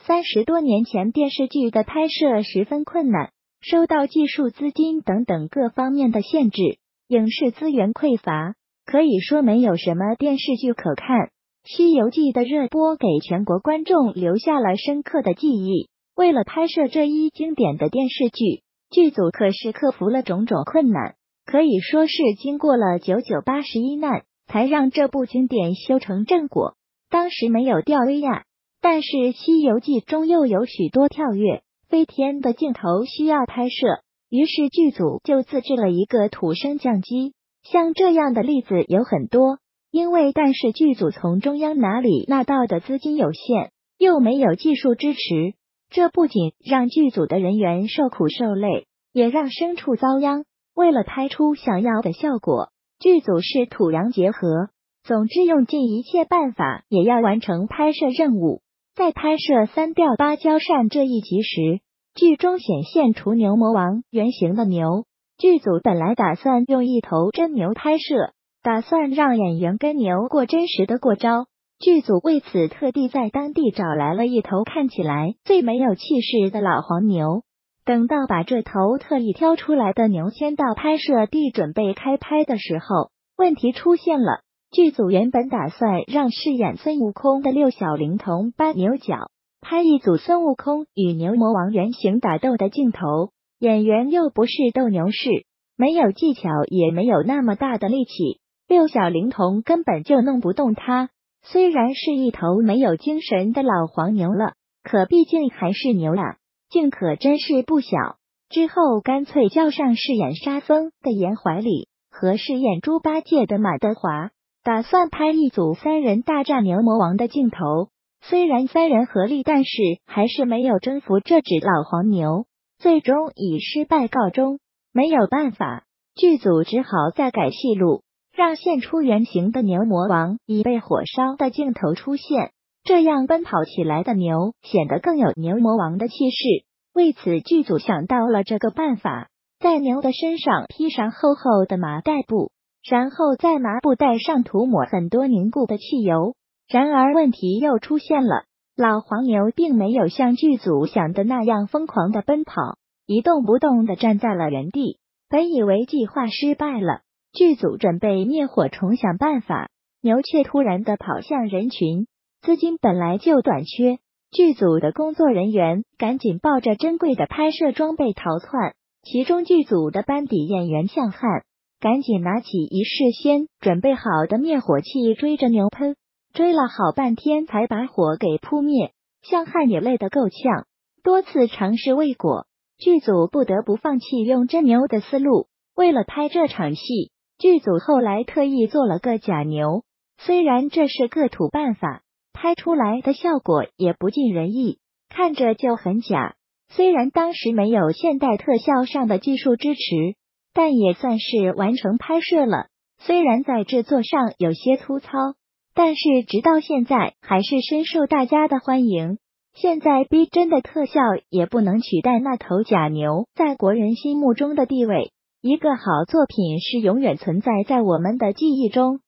30多年前电视剧的拍摄十分困难，受到技术、资金等等各方面的限制，影视资源匮乏，可以说没有什么电视剧可看。《西游记》的热播给全国观众留下了深刻的记忆。为了拍摄这一经典的电视剧，剧组可是克服了种种困难，可以说是经过了998难，才让这部经典修成正果。当时没有吊威亚，但是《西游记》中又有许多跳跃、飞天的镜头需要拍摄，于是剧组就自制了一个土升降机。像这样的例子有很多，但是剧组从中央哪里拿到的资金有限，又没有技术支持，这不仅让剧组的人员受苦受累，也让牲畜遭殃。为了拍出想要的效果，剧组是土洋结合，总之用尽一切办法也要完成拍摄任务。在拍摄三调芭蕉扇这一集时，剧中显现出牛魔王原型的牛，剧组本来打算用一头真牛拍摄，打算让演员跟牛过真实的过招。剧组为此特地在当地找来了一头看起来最没有气势的老黄牛。等到把这头特意挑出来的牛牵到拍摄地准备开拍的时候，问题出现了。剧组原本打算让饰演孙悟空的六小龄童搬牛角，拍一组孙悟空与牛魔王原型打斗的镜头，演员又不是斗牛士，没有技巧，也没有那么大的力气，六小龄童根本就弄不动他。虽然是一头没有精神的老黄牛了，可毕竟还是牛啊，劲可真是不小。之后干脆叫上饰演沙僧的严怀里和饰演猪八戒的马德华，打算拍一组3人大战牛魔王的镜头。虽然3人合力，但是还是没有征服这只老黄牛，最终以失败告终。没有办法，剧组只好再改戏路，让现出原形的牛魔王以被火烧的镜头出现，这样奔跑起来的牛显得更有牛魔王的气势。为此，剧组想到了这个办法，在牛的身上披上厚厚的麻袋布，然后在麻布袋上涂抹很多凝固的汽油。然而问题又出现了，老黄牛并没有像剧组想的那样疯狂的奔跑，一动不动的站在了原地。本以为计划失败了，剧组准备灭火虫想办法，牛却突然的跑向人群。资金本来就短缺，剧组的工作人员赶紧抱着珍贵的拍摄装备逃窜，其中剧组的班底演员向汉赶紧拿起一事先准备好的灭火器追着牛喷，追了好半天才把火给扑灭。向汉也累得够呛，多次尝试未果，剧组不得不放弃用真牛的思路。为了拍这场戏，剧组后来特意做了个假牛，虽然这是个土办法，拍出来的效果也不尽人意，看着就很假。虽然当时没有现代特效上的技术支持，但也算是完成拍摄了。虽然在制作上有些粗糙，但是直到现在还是深受大家的欢迎。现在逼真的特效也不能取代那头假牛在国人心目中的地位。一个好作品是永远存在在我们的记忆中。